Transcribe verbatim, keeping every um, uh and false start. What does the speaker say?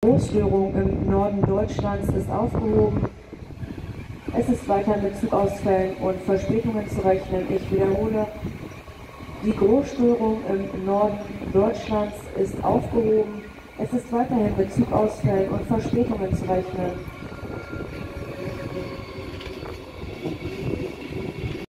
Großstörung im Norden Deutschlands ist aufgehoben. Es ist weiter mit Zugausfällen und Verspätungen zu rechnen. Ich wiederhole, die Großstörung im Norden Deutschlands ist aufgehoben. Es ist weiterhin mit Zugausfällen und Verspätungen zu rechnen.